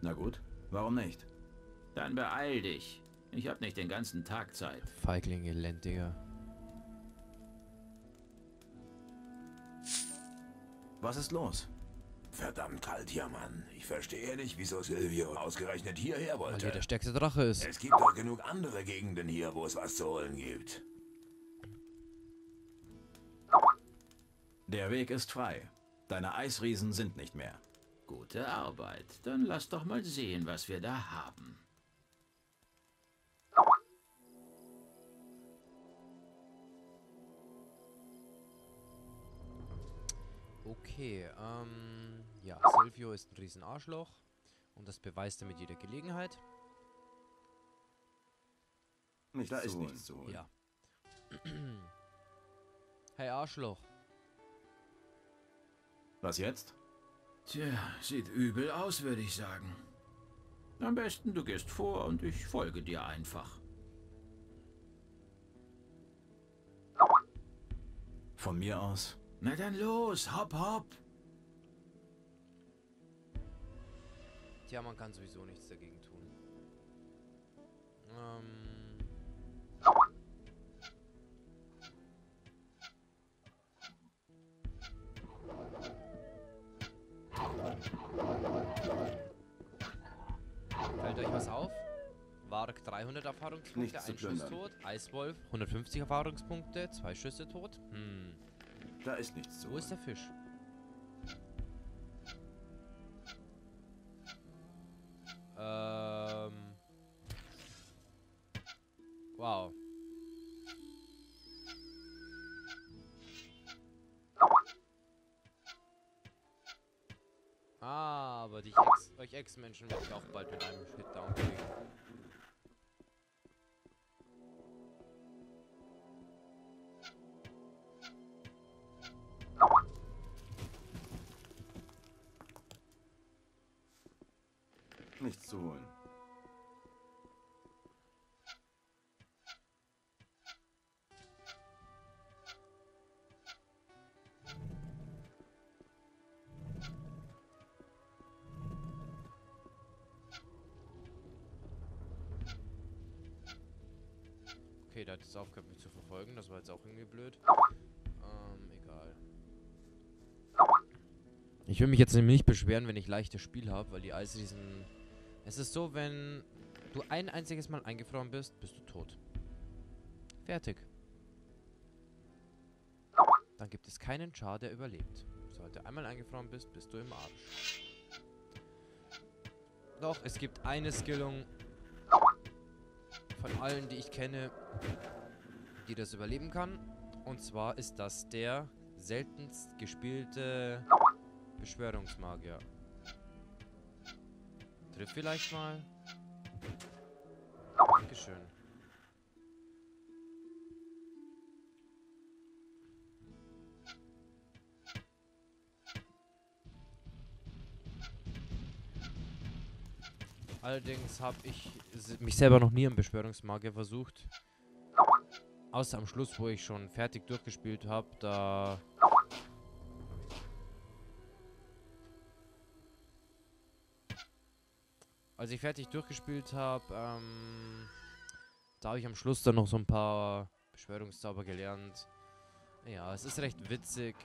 Na gut, warum nicht? Dann beeil dich. Ich habe nicht den ganzen Tag Zeit. Feigling, elendiger. Was ist los? Verdammt kalt hier, Mann. Ich verstehe nicht, wieso Silvio ausgerechnet hierher Weil wollte. hier der stärkste Drache ist. Es gibt doch genug andere Gegenden hier, wo es was zu holen gibt. Der Weg ist frei. Deine Eisriesen sind nicht mehr. Gute Arbeit. Dann lass doch mal sehen, was wir da haben. Okay, ja, Silvio ist ein Riesenarschloch. Und das beweist er mit jeder Gelegenheit. Da ist nichts zu holen. Ja. Hey, Arschloch. Was jetzt? Tja, sieht übel aus, würde ich sagen. Am besten du gehst vor und ich folge dir einfach. Von mir aus? Na dann los, hopp, hopp. Tja, man kann sowieso nichts dagegen tun. Fällt euch was auf? Warg 300 Erfahrungspunkte, Nichts zu ein Schuss plündern. tot. Eiswolf 150 Erfahrungspunkte, 2 Schüsse tot. Da ist nichts zu Wo holen. ist der Fisch? Wow. Ah, aber euch Ex-Menschen werde ich auch bald mit einem Hitdown kriegen. Nichts zu holen. Okay, der hat jetzt aufgehört, mich zu verfolgen. Das war jetzt auch irgendwie blöd. Egal. Ich will mich jetzt nämlich nicht beschweren, wenn ich leichtes Spiel habe, weil die Eisriesen... Es ist so, wenn du ein einziges Mal eingefroren bist, bist du tot. Fertig. Dann gibt es keinen Char, der überlebt. Sobald du einmal eingefroren bist, bist du im Arsch. Doch, es gibt eine Skillung von allen, die ich kenne, die das überleben kann. Und zwar ist das der seltenst gespielte Beschwörungsmagier. Triff vielleicht mal. Dankeschön. Allerdings habe ich mich selber noch nie am Beschwörungsmagier versucht. Außer am Schluss, wo ich schon fertig durchgespielt habe, da... Als ich fertig durchgespielt habe, da habe ich am Schluss dann noch so ein paar Beschwörungszauber gelernt. Ja, es ist recht witzig,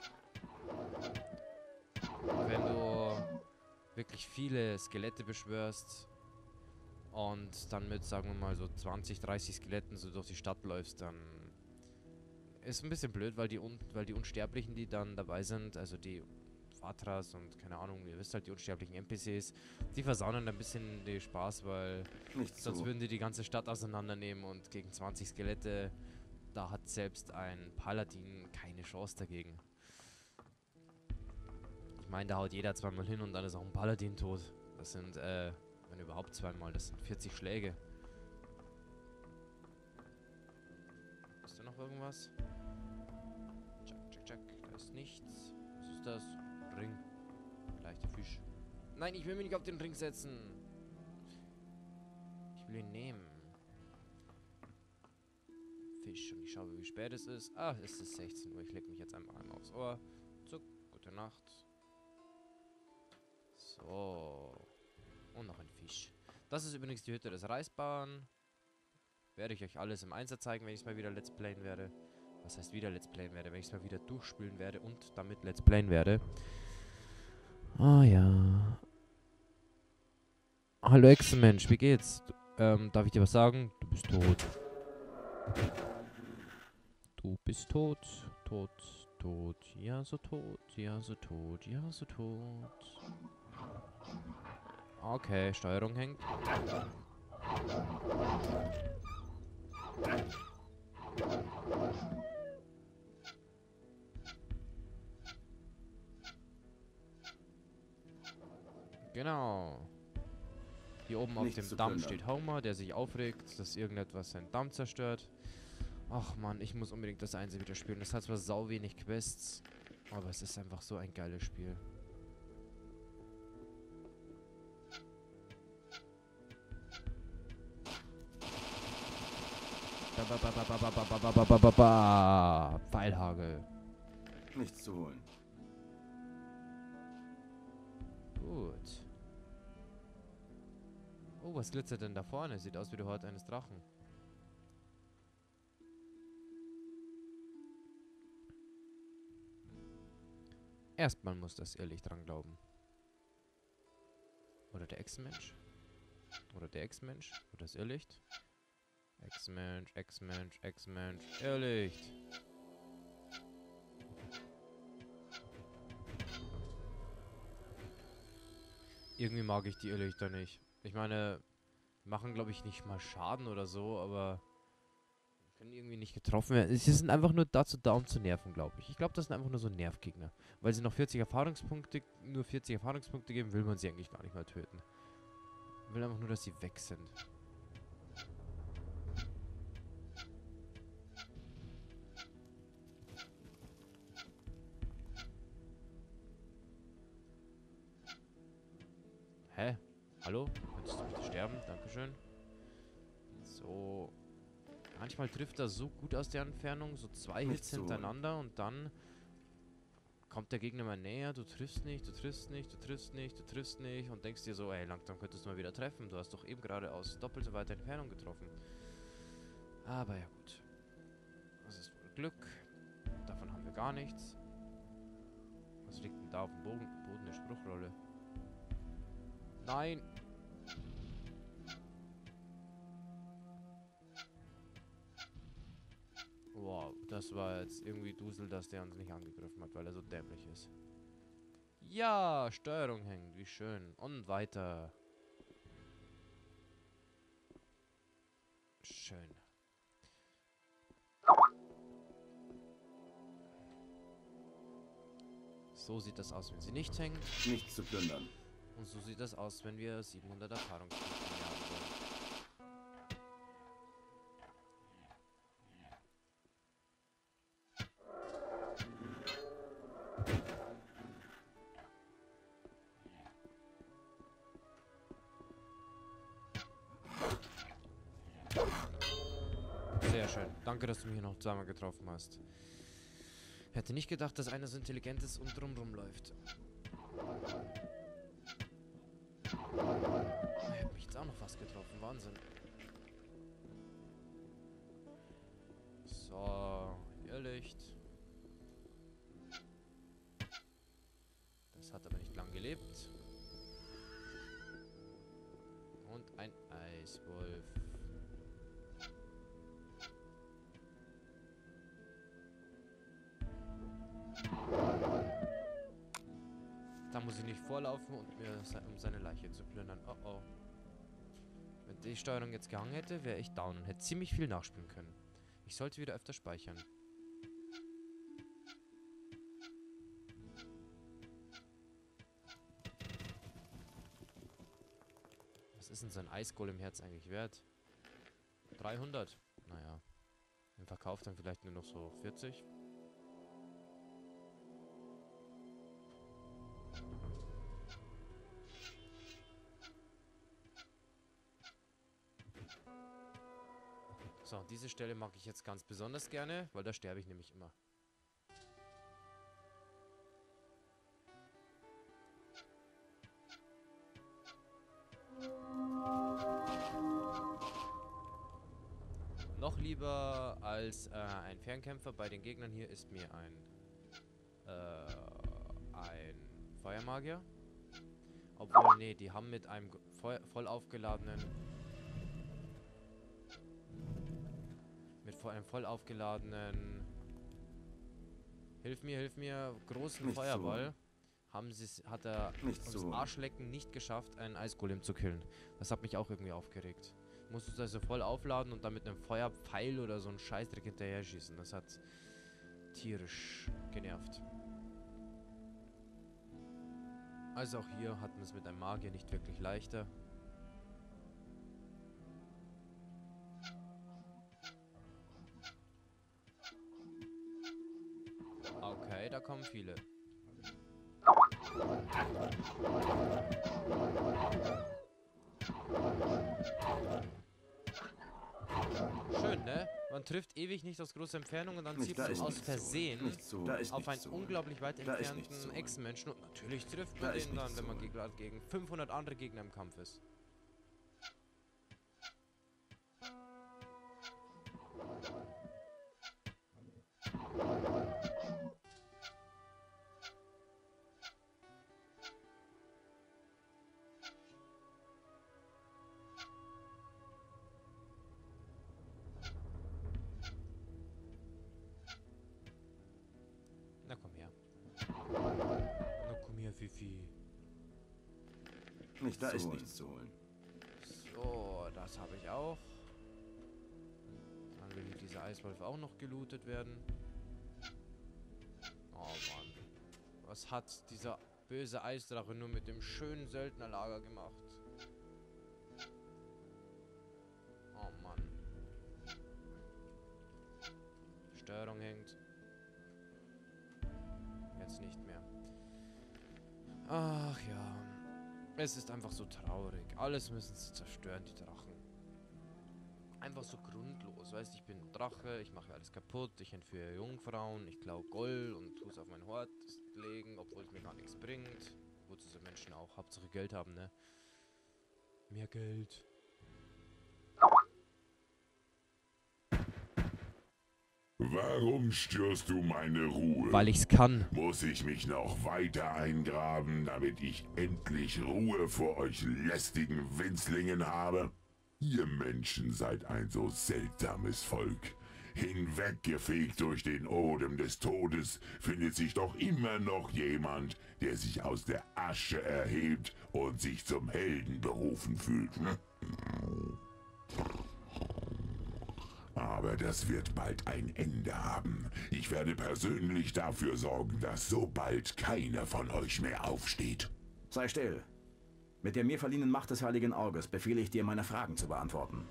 wenn du wirklich viele Skelette beschwörst und dann mit, sagen wir mal, so 20, 30 Skeletten so durch die Stadt läufst, dann ist ein bisschen blöd, weil die Unsterblichen, die dann dabei sind, also die Vatras und keine Ahnung, ihr wisst halt, die unsterblichen NPCs, die versauen ein bisschen den Spaß, weil Nichts sonst zu. würden die die ganze Stadt auseinandernehmen und gegen 20 Skelette, da hat selbst ein Paladin keine Chance dagegen. Ich meine, da haut jeder zweimal hin und dann ist auch ein Paladin tot. Das sind, wenn überhaupt zweimal, das sind 40 Schläge. Ist da noch irgendwas? Check, check, check. Da ist nichts. Was ist das? Ring. Leichter Fisch. Nein, ich will mich nicht auf den Ring setzen. Ich will ihn nehmen. Fisch. Und ich schaue, wie spät es ist. Ah, es ist 16 Uhr. Ich leg mich jetzt einmal aufs Ohr. Zuck. Gute Nacht. So. Und noch ein Fisch. Das ist übrigens die Hütte des Reisbauern. Werde ich euch alles im Einsatz zeigen, wenn ich es mal wieder Let's Playen werde. Was heißt wieder Let's Playen werde? Wenn ich es mal wieder durchspielen werde und damit Let's Playen werde. Ah ja. Hallo Echsenmensch, wie geht's? Darf ich dir was sagen? Du bist tot. Du bist tot. Tot, tot. Ja, so tot. Ja, so tot. Ja, so tot. Okay, Steuerung hängt. Genau. Hier oben auf dem Damm steht Homer, der sich aufregt, dass irgendetwas seinen Damm zerstört. Ach man, ich muss unbedingt das Einzel wieder spielen. Das hat zwar sau wenig Quests, aber es ist einfach so ein geiles Spiel. Pfeilhagel. Nichts zu holen. Gut. Oh, was glitzert denn da vorne? Sieht aus wie der Hort eines Drachen. Erstmal muss das Irrlicht dran glauben. Oder der Echsenmensch. Oder der Echsenmensch. Oder das Irrlicht. Echsenmensch, Echsenmensch, Echsenmensch, Irrlicht. Irgendwie mag ich die Irrlichter nicht. Ich meine, machen glaube ich nicht mal Schaden oder so, aber können irgendwie nicht getroffen werden. Sie sind einfach nur dazu da, um zu nerven, glaube ich. Ich glaube, das sind einfach nur so Nervgegner. Weil sie noch 40 Erfahrungspunkte, nur 40 Erfahrungspunkte geben, will man sie eigentlich gar nicht mal töten. Ich will einfach nur, dass sie weg sind. Hä? Hallo? Könntest du bitte sterben? Dankeschön. So. Manchmal trifft er so gut aus der Entfernung, so 2 Hits hintereinander und dann kommt der Gegner mal näher, du triffst nicht, du triffst nicht, du triffst nicht, du triffst nicht und denkst dir so, ey, langsam könntest du mal wieder treffen. Du hast doch eben gerade aus doppelt so weiter Entfernung getroffen. Aber ja gut. Das ist wohl Glück. Davon haben wir gar nichts. Was liegt denn da auf dem Boden eine Spruchrolle? Nein! Wow, das war jetzt irgendwie Dusel, dass der uns nicht angegriffen hat, weil er so dämlich ist. Ja, Steuerung hängt, wie schön. Und weiter. Schön. So sieht das aus, wenn sie nicht hängt. Nichts zu plündern. Und so sieht das aus, wenn wir 700 Erfahrungspunkte haben wollen. Sehr schön. Danke, dass du mich hier noch zweimal getroffen hast. Hätte nicht gedacht, dass einer so intelligent ist und drumrum läuft. Er hat mich jetzt auch noch fast getroffen. Wahnsinn. So, Irrlicht. Das hat aber nicht lang gelebt. Und ein Eiswolf. Da muss ich nicht vorlaufen und mir um seine Leiche zu plündern. Oh oh. Wenn die Steuerung jetzt gehangen hätte, wäre ich down und hätte ziemlich viel nachspielen können. Ich sollte wieder öfter speichern. Was ist denn so ein Eisgolem im Herz eigentlich wert? 300? Naja. Im Verkauf dann vielleicht nur noch so 40. So, diese Stelle mag ich jetzt ganz besonders gerne, weil da sterbe ich nämlich immer. Noch lieber als ein Fernkämpfer bei den Gegnern hier ist mir ein Feuermagier. Obwohl, nee, die haben mit einem voll aufgeladenen hilf mir, großen Nicht Feuerball hat er Nicht ums so. Arschlecken nicht geschafft, einen Eisgolem zu killen. Das hat mich auch irgendwie aufgeregt. Musst du es also voll aufladen und dann mit einem Feuerpfeil oder so einen Scheißdreck hinterher schießen. Das hat tierisch genervt. Also auch hier hatten wir es mit einem Magier nicht wirklich leichter. Okay, da kommen viele. Schön, ne? Man trifft ewig nicht aus großer Entfernung und dann Nicht, zieht da man ist aus nichts zu holen. Versehen Nicht so. Da ist auf nichts einen zu holen. unglaublich weit Da ist nichts zu entfernten holen. Echsenmenschen und natürlich trifft Da man ist den dann, nichts wenn zu man holen. gerade gegen 500 andere Gegner im Kampf ist. Na komm her. Na komm her, Fifi. Nicht da ist nichts zu holen. So, das habe ich auch. Dann will dieser Eiswolf auch noch gelootet werden. Oh Mann. Was hat dieser böse Eisdrache nur mit dem schönen Söldnerlager gemacht? Oh Mann. Steuerung hängt. Jetzt nicht mehr. Ach ja. Es ist einfach so traurig. Alles müssen sie zerstören, die Drachen. Einfach so grundlos. Weißt du, ich bin ein Drache, ich mache alles kaputt, ich entführe Jungfrauen, ich klaue Gold und tue es auf mein Hort legen, obwohl es mir gar nichts bringt. Wozu so Menschen auch Hauptsache Geld haben, ne? Mehr Geld. Warum störst du meine Ruhe? Weil ich's kann. Muss ich mich noch weiter eingraben, damit ich endlich Ruhe vor euch lästigen Winzlingen habe? Ihr Menschen seid ein so seltsames Volk. Hinweggefegt durch den Odem des Todes findet sich doch immer noch jemand, der sich aus der Asche erhebt und sich zum Helden berufen fühlt. Aber das wird bald ein Ende haben. Ich werde persönlich dafür sorgen, dass so bald keiner von euch mehr aufsteht. Sei still. Mit der mir verliehenen Macht des Heiligen Auges befehle ich dir, meine Fragen zu beantworten.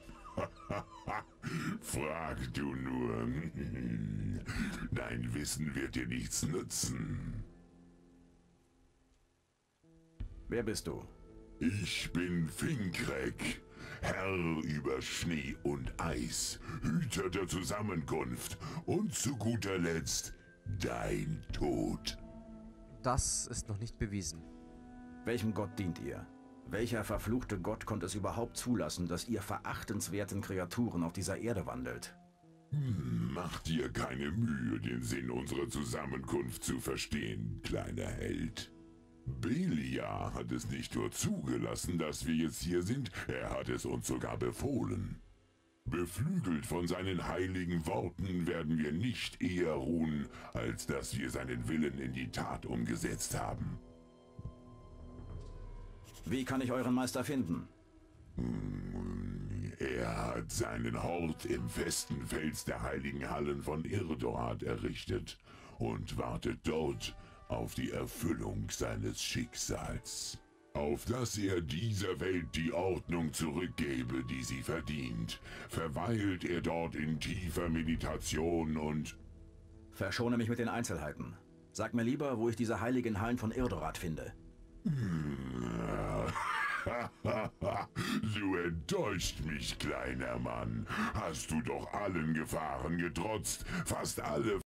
Frag du nur. Dein Wissen wird dir nichts nützen. Wer bist du? Ich bin Finkrek, Herr über Schnee und Eis, Hüter der Zusammenkunft und zu guter Letzt dein Tod. Das ist noch nicht bewiesen. Welchem Gott dient ihr? Welcher verfluchte Gott konnte es überhaupt zulassen, dass ihr verachtenswerten Kreaturen auf dieser Erde wandelt? Mach dir keine Mühe, den Sinn unserer Zusammenkunft zu verstehen, kleiner Held. Belia hat es nicht nur zugelassen, dass wir jetzt hier sind, er hat es uns sogar befohlen. Beflügelt von seinen heiligen Worten werden wir nicht eher ruhen, als dass wir seinen Willen in die Tat umgesetzt haben. Wie kann ich euren Meister finden? Er hat seinen Hort im festen Fels der heiligen Hallen von Irdorat errichtet und wartet dort auf die Erfüllung seines Schicksals. Auf dass er dieser Welt die Ordnung zurückgebe, die sie verdient, verweilt er dort in tiefer Meditation und... Verschone mich mit den Einzelheiten. Sag mir lieber, wo ich diese heiligen Hallen von Irdorat finde. Du enttäuscht mich, kleiner Mann. Hast du doch allen Gefahren getrotzt, fast alle